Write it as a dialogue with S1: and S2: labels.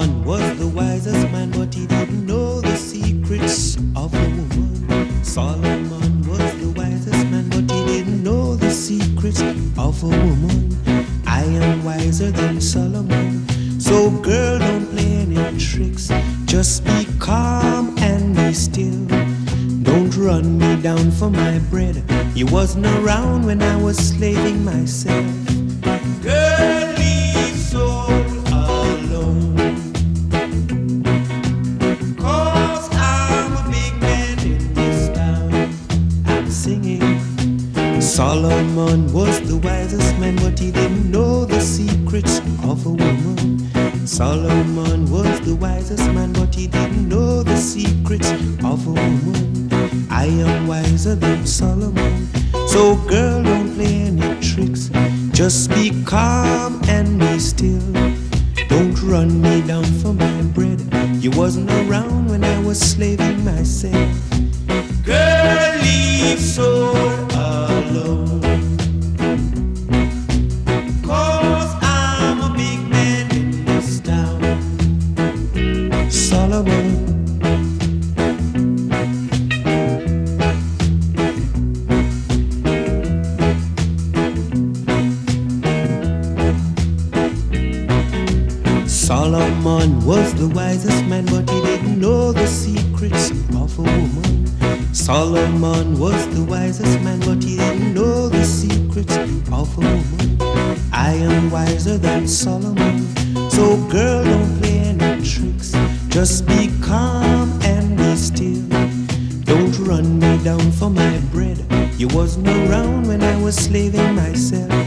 S1: Solomon was the wisest man, but he didn't know the secrets of a woman. Solomon was the wisest man, but he didn't know the secrets of a woman. I am wiser than Solomon, so girl, don't play any tricks. Just be calm and be still. Don't run me down for my bread. You wasn't around when I was slaving myself. Girl, leave soul alone, 'cause I'm a big man in this town. I'm singing. Solomon was the wisest man, but he didn't know the secrets of a woman. Solomon was the wisest man, but he didn't know the secrets of a woman. I am wiser than Solomon, so girl, don't play any tricks. Just be calm and be still. Don't run me down for my bread. You wasn't around when I was slaving myself. Girl, leave soul alone, 'cause I'm a big man in this town. Solomon. Solomon was the wisest man, but he didn't know the secrets of a woman. Solomon was the wisest man, but he didn't know the secrets of a woman. I am wiser than Solomon, so girl, don't play any tricks. Just be calm and be still. Don't run me down for my bread. You wasn't around when I was slaving myself.